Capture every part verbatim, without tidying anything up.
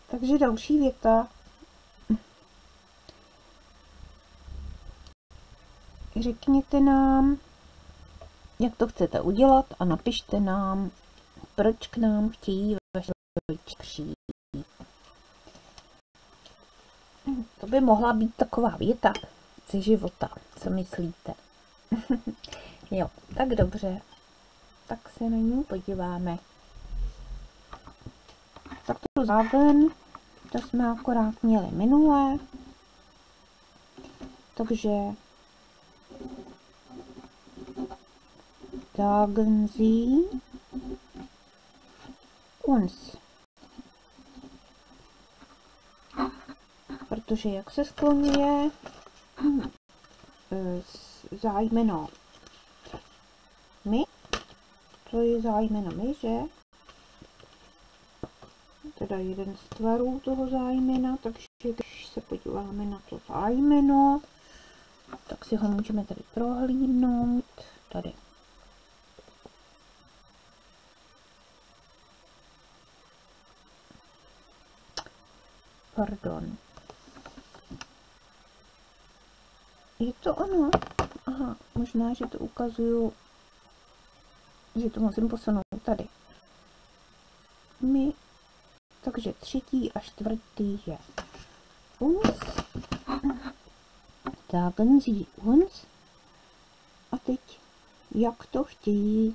Takže další věta. Řekněte nám, jak to chcete udělat a napište nám, proč k nám chtějí vaši rodiče přijít. To by mohla být taková věta ze života, co myslíte? Jo, tak dobře, tak se na ní podíváme. Tak to záven, to jsme akorát měli minulé, takže sagen Sie uns. Protože jak se skloňuje zájmeno my, to je zájmeno my, že? Teda jeden z tvarů toho zájmena, takže když se podíváme na to zájmeno, tak si ho můžeme tady prohlídnout. Tady. Pardon. Je to ono? Aha, možná, že to ukazuju, že to musím posunout tady. My, takže třetí a čtvrtý je uns. Sagen Sie uns. A teď, jak to chtějí,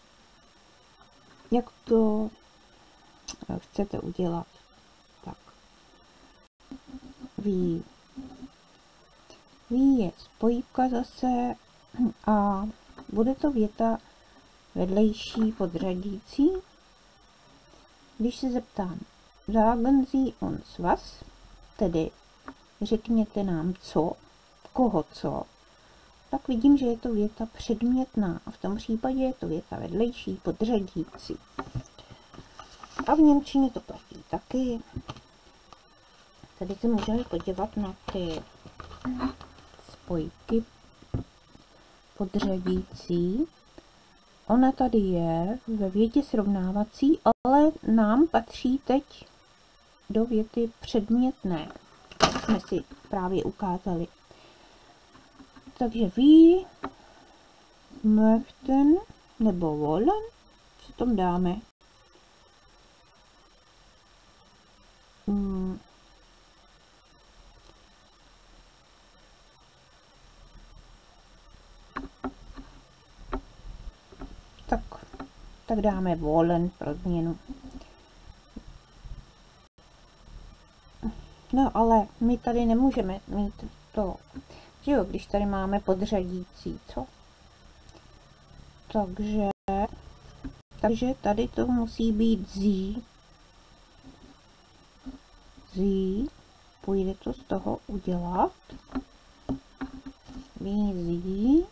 jak to chcete udělat. Tak. Ví. Ví je spojívka zase a bude to věta vedlejší podřadící. Když se zeptám, sagen Sie uns was, tedy řekněte nám co, koho co, tak vidím, že je to věta předmětná a v tom případě je to věta vedlejší podřadící. A v němčině to platí taky. Tady se můžeme podívat na ty spojky podřadící. Ona tady je ve větě srovnávací, ale nám patří teď do věty předmětné, jak jsme si právě ukázali. Takže vy möchten nebo wollen, co tam dáme? Hmm. Tak, tak dáme wollen pro změnu. No ale my tady nemůžeme mít to, že jo, když tady máme podřadící, co? Takže, takže tady to musí být Sie. Sie, půjde to z toho udělat. Wie Sie.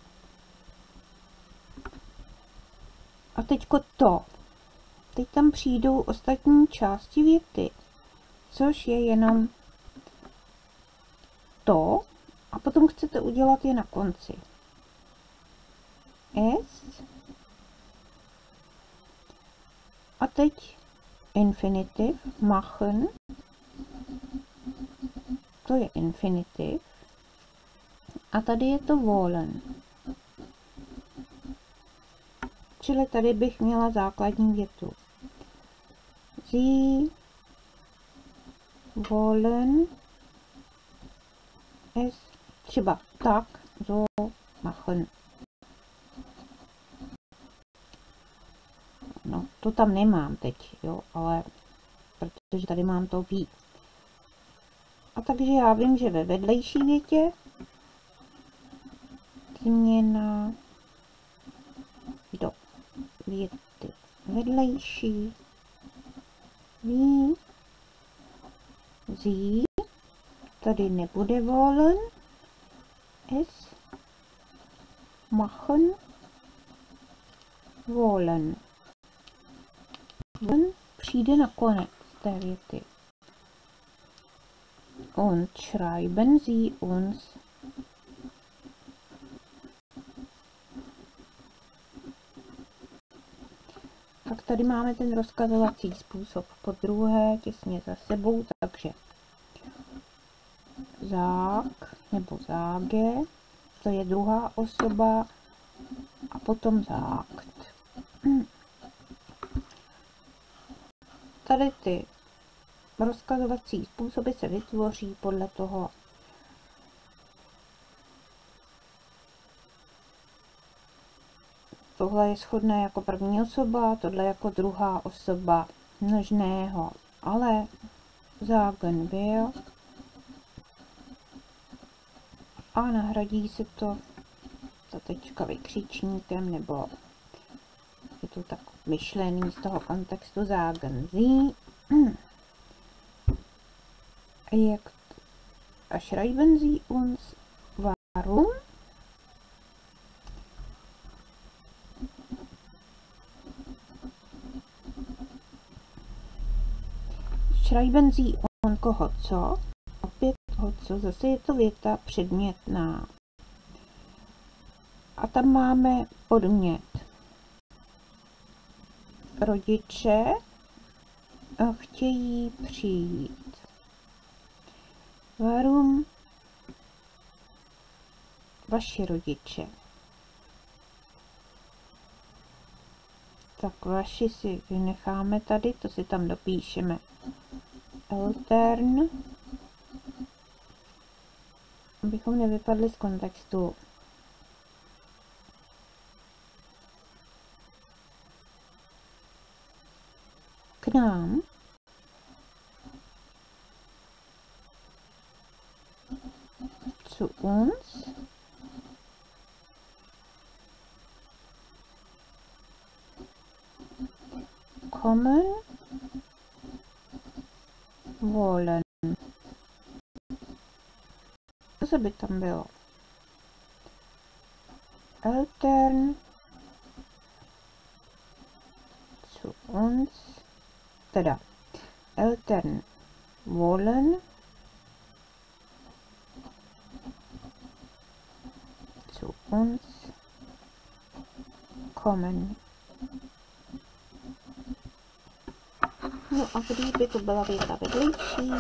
A teďko to. Teď tam přijdou ostatní části věty, což je jenom to, a potom chcete udělat je na konci. Es. A teď infinitiv, machen. To je infinitiv. A tady je to wollen. Čili tady bych měla základní větu. Sie wollen es třeba tak so machen. No, to tam nemám teď, jo, ale protože tady mám to ví. A takže já vím, že ve vedlejší větě změna do věty vedlejší ví Sie, tady nebude wollen es machen wollen. Wollen přijde na konec té věty. Und schreiben Sie uns. Tak tady máme ten rozkazovací způsob po druhé, těsně za sebou, takže zák nebo záge, to je druhá osoba, a potom zákt. Tady ty rozkazovací způsoby se vytvoří podle toho, tohle je shodné jako první osoba, tohle jako druhá osoba množného, ale sagen wir a nahradí se to ta tečka vykřičníkem, nebo je to tak myšlený z toho kontextu sagen Sie. Jak a schreiben Sie uns warum? Schreiben Sie on koho co? Opět koho co? Zase je to věta předmětná. A tam máme podmět. Rodiče chtějí přijít. Warum? Vaši rodiče. Tak vaši si vynecháme tady, to si tam dopíšeme. Eltern, abychom nevypadli z kontextu. K nám zu uns kommen wollen. Co by tam bylo? Eltern zu uns, teda Eltern wollen zu uns kommen. No a kdyby to byla věta vedlejší,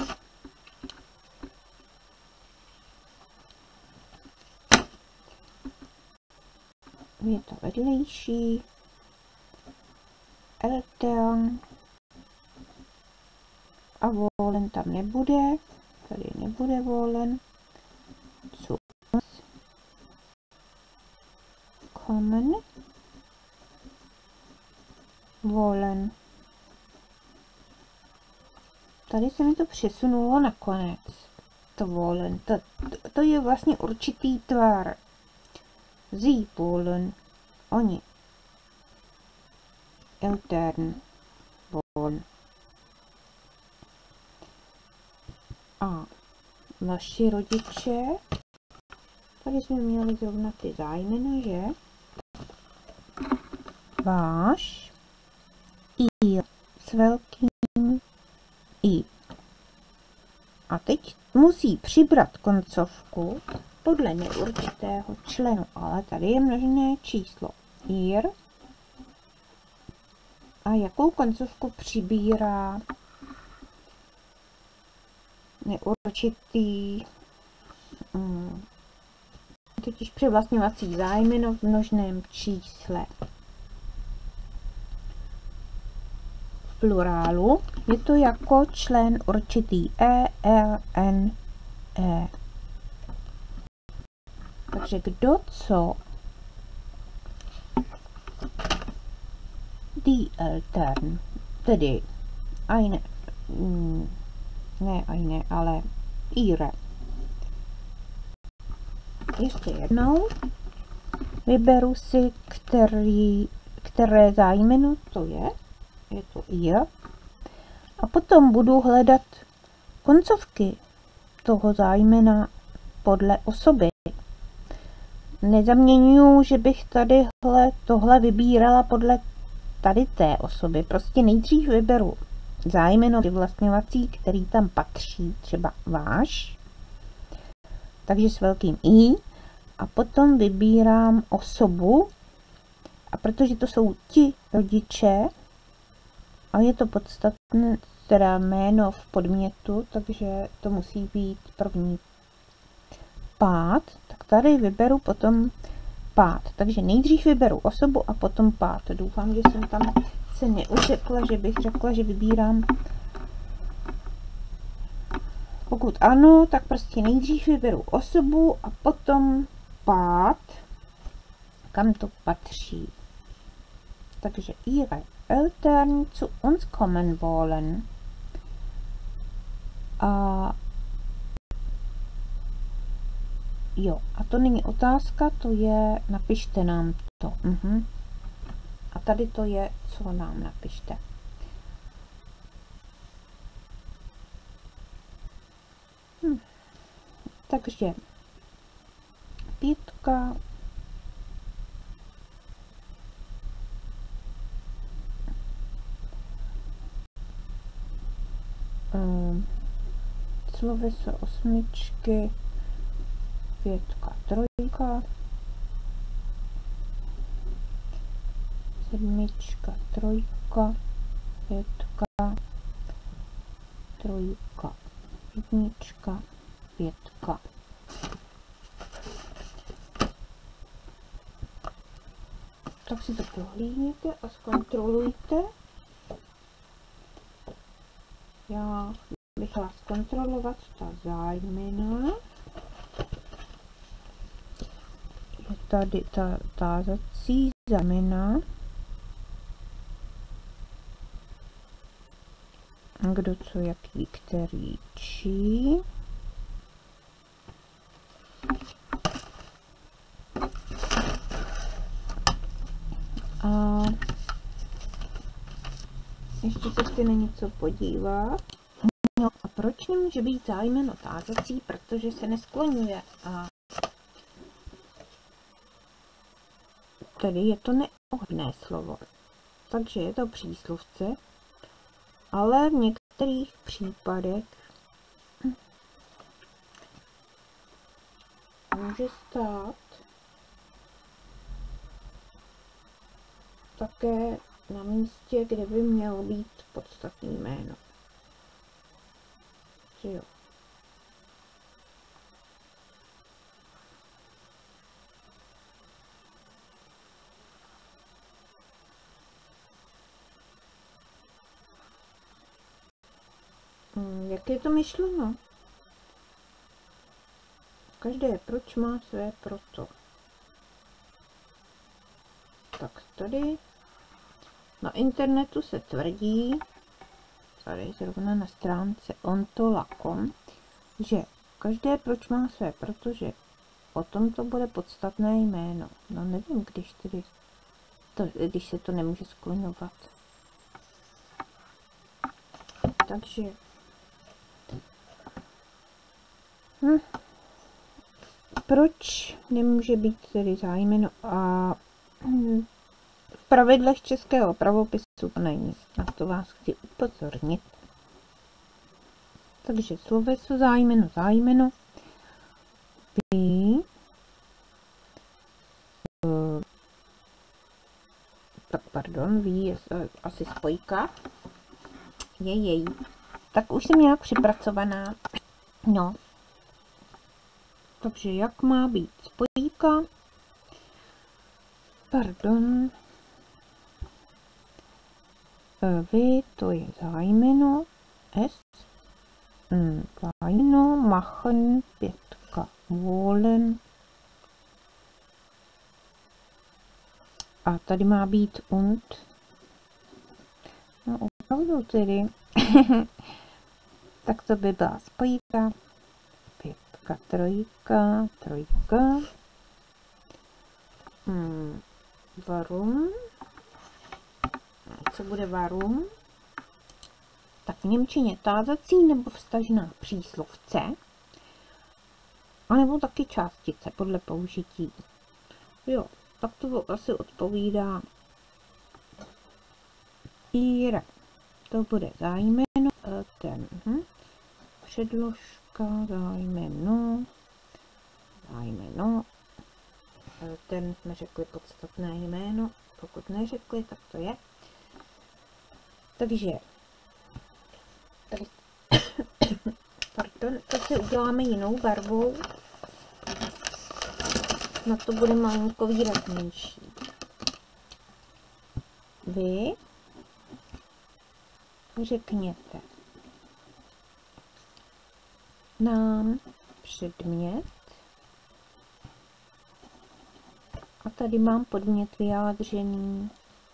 věta vedlejší, Eltern a wollen tam nebude, tady nebude wollen, zu uns kommen wollen. Tady se mi to přesunulo nakonec. To wollen. To, to, to je vlastně určitý tvar. Sie wollen. Oni. Eltern wollen. A vaši rodiče. Tady jsme měli zrovna ty zájmena, že? Váš. I s velkým I. A teď musí přibrat koncovku podle neurčitého členu, ale tady je množné číslo ir. A jakou koncovku přibírá neurčitý, hmm, totiž přivlastňovací zájmeno v množném čísle. V plurálu je to jako člen určitý e, l, n, e. Takže kdo co die Eltern, tedy eine, ne eine, ale ihre. Ještě jednou vyberu si, který, které zájmeno to je. Je to ihr. A potom budu hledat koncovky toho zájmena podle osoby. Nezaměňuji, že bych tadyhle tohle vybírala podle tady té osoby. Prostě nejdřív vyberu zájmeno vyvlastňovací, který tam patří, třeba váš, takže s velkým I, a potom vybírám osobu, a protože to jsou ti rodiče, A je to podstatné, teda jméno v podmětu, takže to musí být první pád. Tak tady vyberu potom pád. Takže nejdřív vyberu osobu a potom pád. Doufám, že jsem tam se neutekla, že bych řekla, že vybírám. Pokud ano, tak prostě nejdřív vyberu osobu a potom pád, kam to patří. Takže ihre Eltern zu uns kommen wollen. A jo, a to není otázka, to je, napište nám to. Uhum. A tady to je, co nám napište. Hm. Takže pětka. Um, sloveso osmičky. Pětka, trojka. Sedmička, trojka. Pětka. Trojka. Jednička, pětka. Tak si to prohlídněte a zkontrolujte. Já bych chtěla zkontrolovat ta zájmena. Je tady ta tázací zájmena. Kdo co jaký který čí. A ještě se chci na něco podívat. No a proč nemůže být zájmeno tázací? Protože se neskloňuje. A tady je to neohodné slovo. Takže je to příslovce. Ale v některých případech může stát také na místě, kde by mělo být podstatné jméno. Že jo. Jak je to myšleno? Každé proč má své proto. Tak tady na internetu se tvrdí, tady zrovna na stránce ontola tečka com, že každé proč má své, protože potom to bude podstatné jméno. No nevím, když tedy to, když se to nemůže skloňovat. Takže hm. proč nemůže být tedy zájmeno a hm, v pravidlech českého pravopisu to není. Na to vás chci upozornit. Takže sloveso zájmeno, zájmeno by uh, tak pardon, ví je uh, asi spojka. Je její. Tak už jsem nějak připracovaná. No. Takže jak má být spojka? Pardon. Vy, to je zájmeno. S. Zájmeno. Machen. Pětka. Wollen. A tady má být und. No opravdu tedy. Tak to by byla spojka. Pětka, trojka, trojka. Hmm. Warum? Co bude warum? Tak v němčině tázací nebo vztažná příslovce. A nebo taky částice podle použití. Jo, tak to asi odpovídá ihre. To bude zájmeno, ten hm. předložka, zájmeno, zájmeno, ten jsme řekli podstatné jméno, pokud neřekli, tak to je. Takže tady, pardon, to si uděláme jinou barvou. Na to bude malinko výraznější. Vy řekněte nám předmět a tady mám podmět vyjádřený.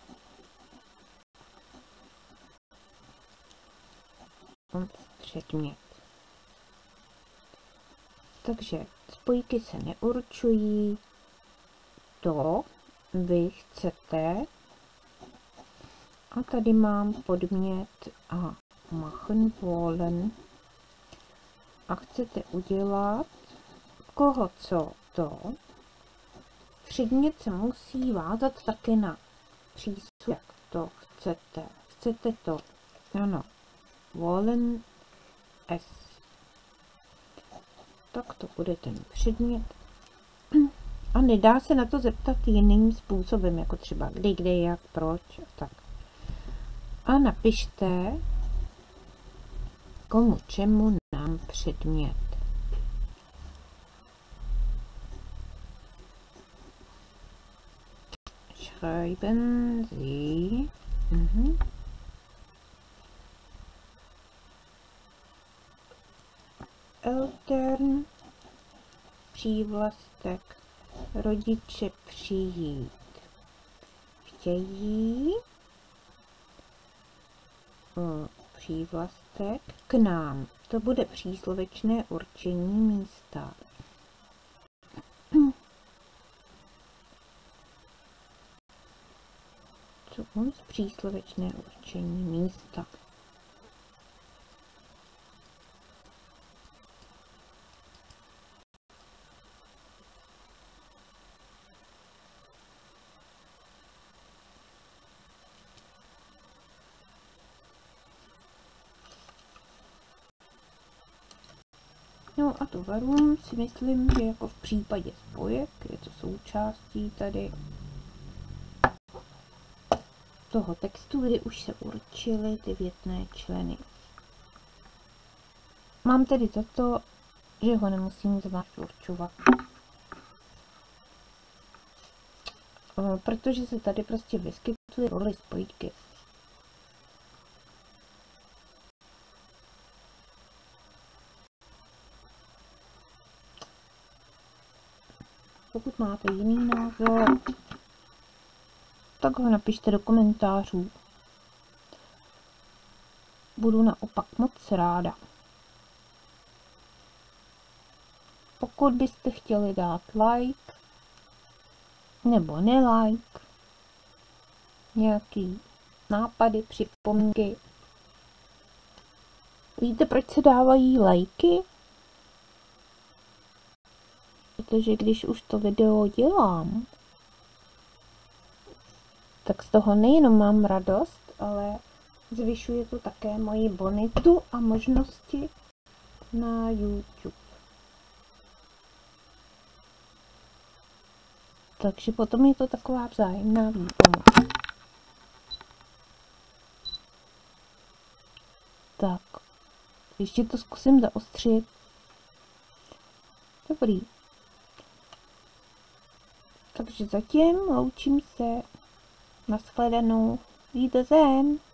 Předmět. Takže spojky se neurčují, to vy chcete a tady mám podmět a machen wollen a chcete udělat koho co to. Předmět se musí vázat také na příslušek, jak to chcete. Chcete to, ano, wollen es. Tak to bude ten předmět. A nedá se na to zeptat jiným způsobem, jako třeba kdy, kde, jak, proč a tak. A napište, komu, čemu nám předmět. Schreiben Sie. Mhm. Eltern, přívlastek, rodiče přijít chtějí, přívlastek k nám, to bude příslovečné určení místa. Co on z příslovečné určení místa? No a to varum si myslím, že jako v případě spojek je to součástí tady toho textu, kdy už se určily ty větné členy. Mám tedy za to, že ho nemusím zvlášť určovat. Protože se tady prostě vyskytly roli spojky. Pokud máte jiný názor, tak ho napište do komentářů. Budu naopak moc ráda. Pokud byste chtěli dát like nebo nelike, nějaký nápady, připomínky. Víte, proč se dávají lajky? Protože když už to video dělám, tak z toho nejenom mám radost, ale zvyšuje to také moji bonitu a možnosti na YouTube. Takže potom je to taková vzájemná výpomoc. Tak, ještě to zkusím zaostřit. Dobrý. Takže zatím loučím se. Nashledanou. Wiedersehen.